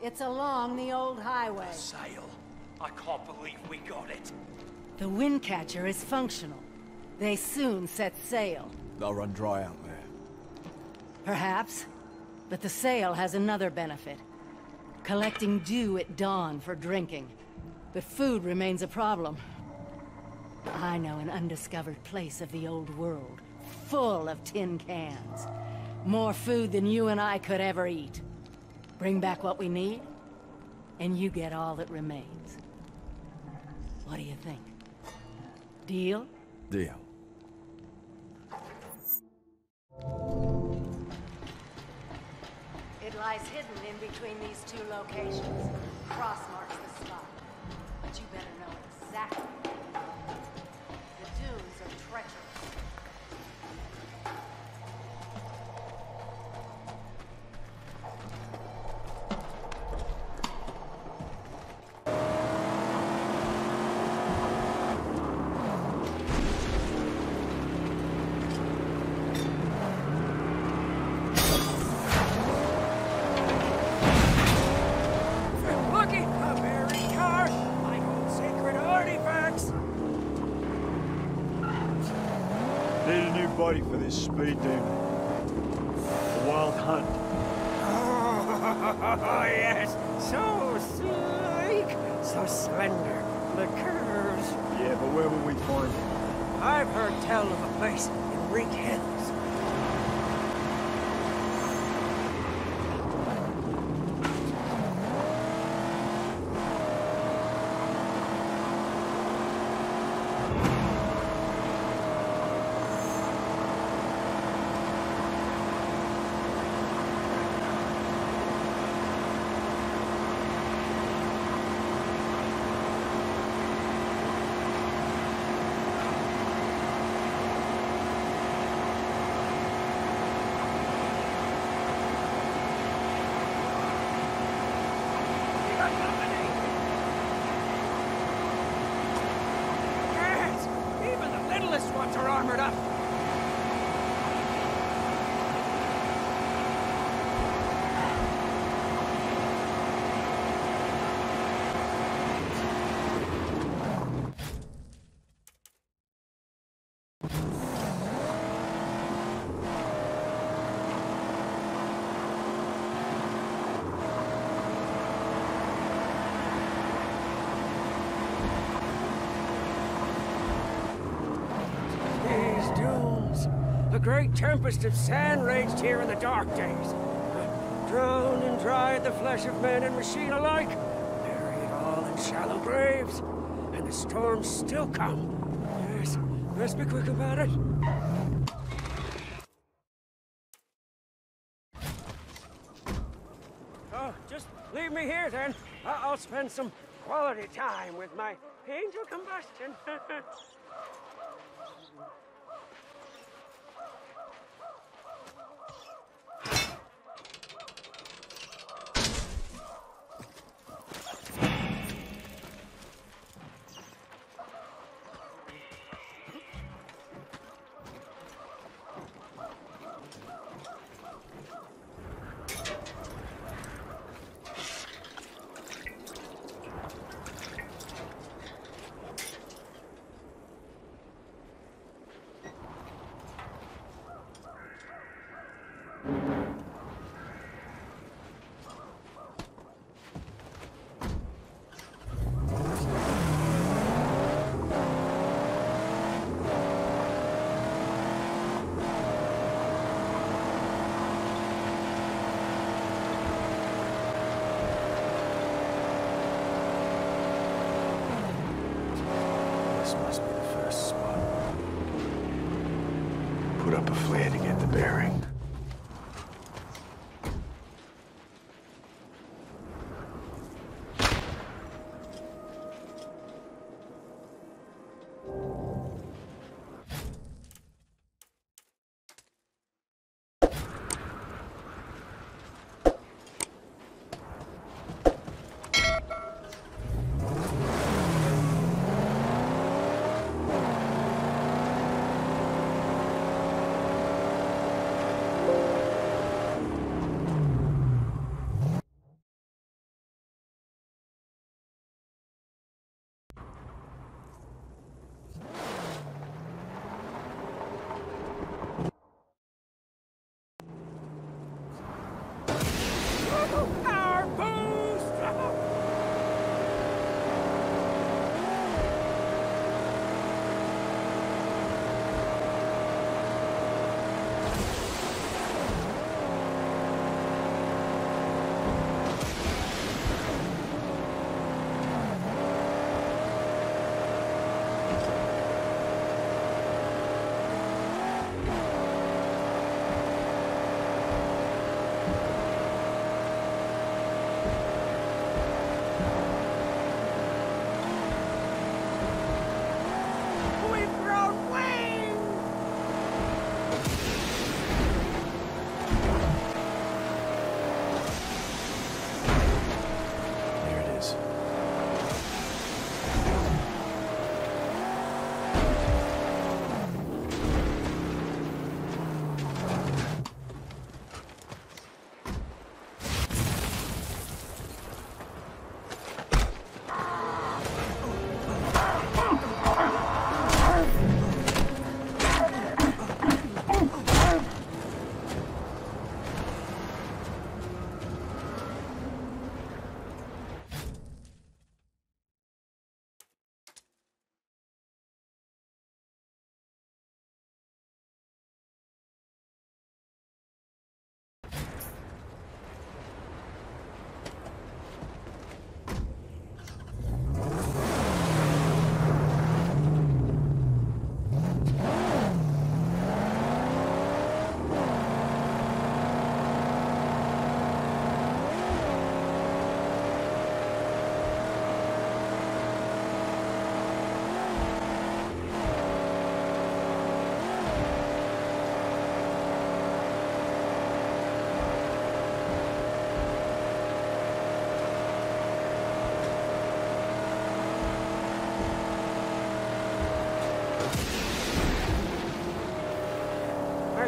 It's along the old highway. Sail. I can't believe we got it. The wind catcher is functional. They soon set sail. They'll run dry out there. Perhaps. But the sail has another benefit. Collecting dew at dawn for drinking. But food remains a problem. I know an undiscovered place of the old world, full of tin cans. More food than you and I could ever eat. Bring back what we need, and you get all that remains. What do you think? Deal? Deal. It lies hidden in between these two locations. Cross marks the spot. But you better know exactly. The dunes are treacherous. Need a new body for this speed demon. A wild hunt. Oh, yes. So sleek. So slender. The curves. Yeah, but where will we find him? I've heard tell of a place in Reek Hills. Ones are armored up. A great tempest of sand raged here in the dark days. Drowned and dried the flesh of men and machine alike, buried all in shallow graves. And the storms still come. Yes, let's be quick about it. Oh, just leave me here then. I'll spend some quality time with my angel combustion. Must be the first spot. Put up a flare to get the bearing.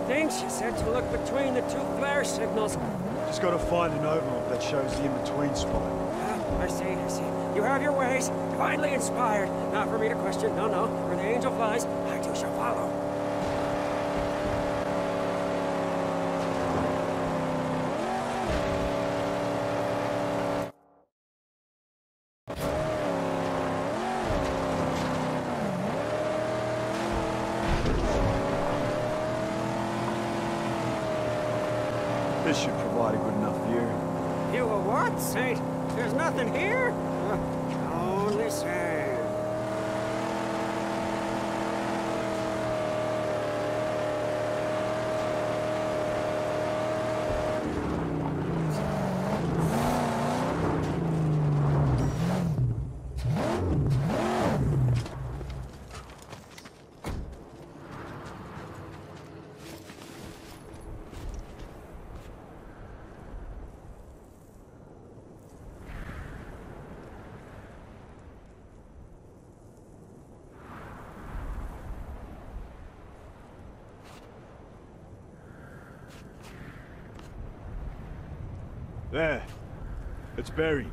think she said to look between the two flare signals. Just gotta find an overlook that shows the in-between spot. I see, I see. You have your ways, divinely inspired. Not for me to question, no, no. Where the angel flies, I too shall follow. This should provide a good enough view. You a what, Saint? There's nothing here? Only sand. There. It's buried.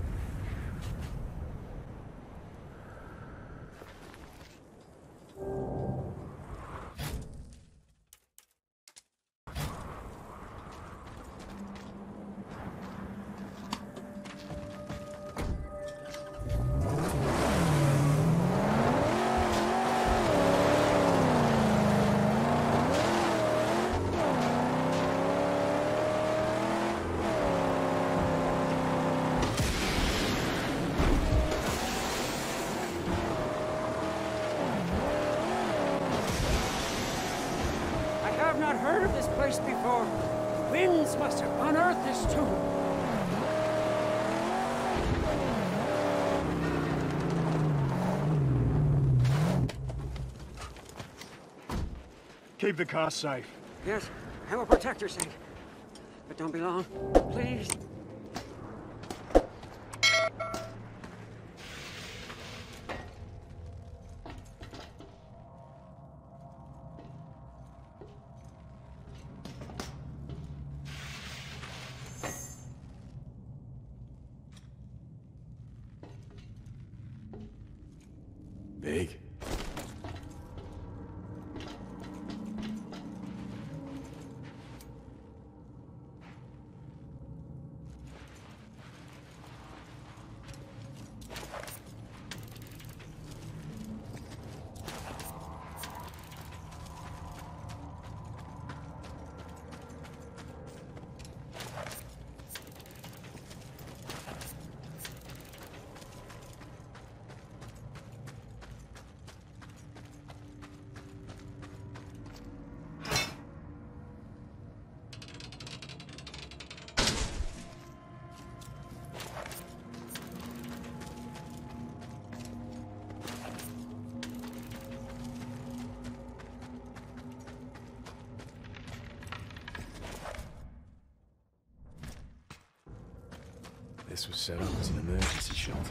I've not heard of this place before. Winds must have unearthed this tomb. Keep the car safe. Yes, I will protect her, Saint. But don't be long, please. Big. This was set up as an emergency shelter.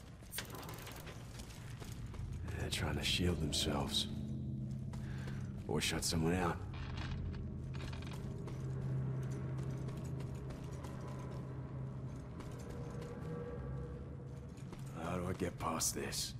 Trying to shield themselves. Or shut someone out. How do I get past this?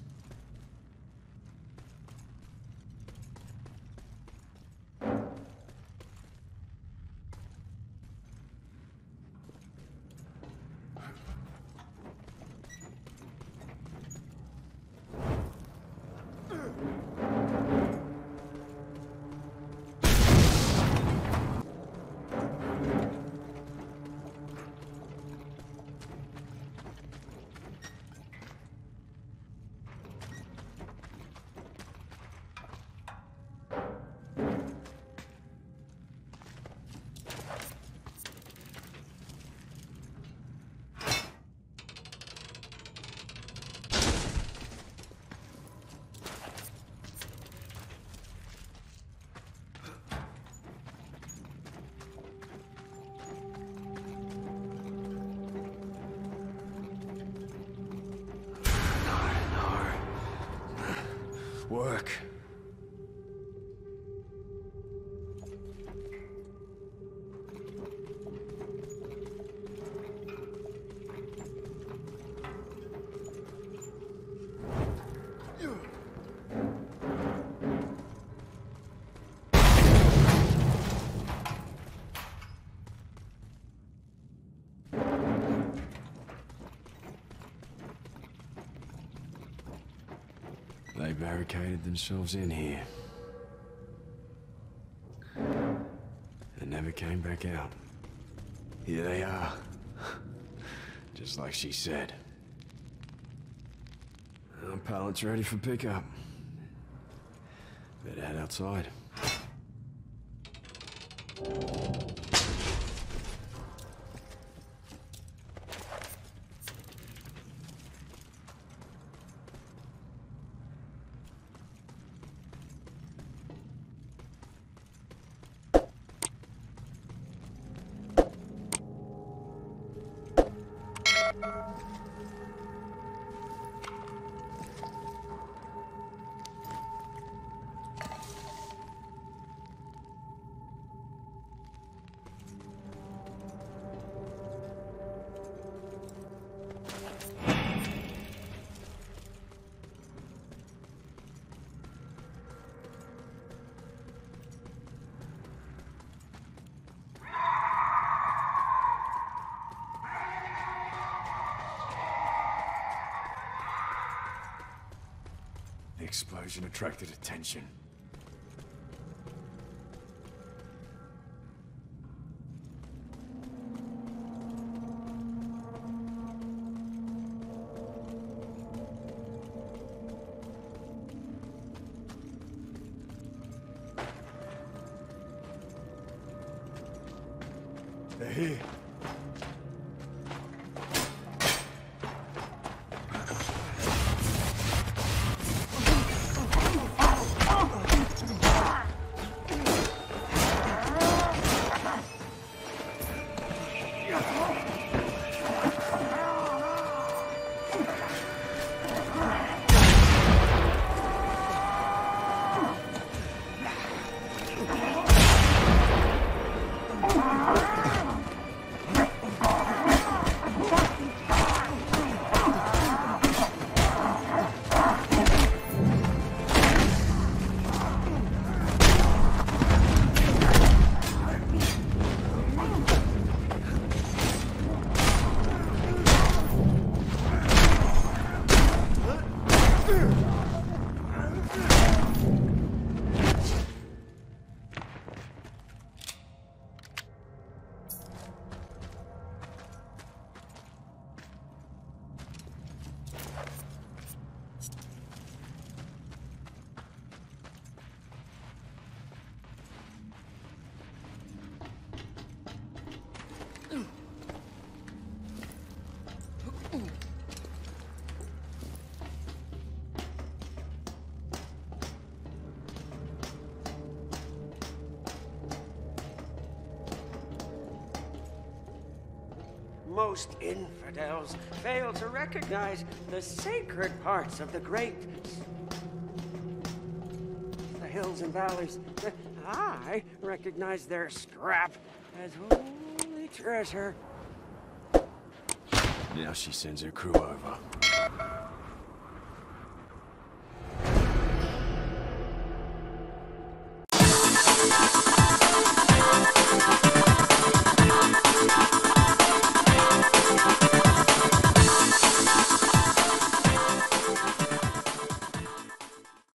Work. They barricaded themselves in here. And never came back out. Here they are. Just like she said. Our pallet's ready for pickup. Better head outside. The explosion attracted attention. They're here. Most infidels fail to recognize the sacred parts of the great. The hills hills and valleys. I recognize their scrap as holy treasure. Now she sends her crew over.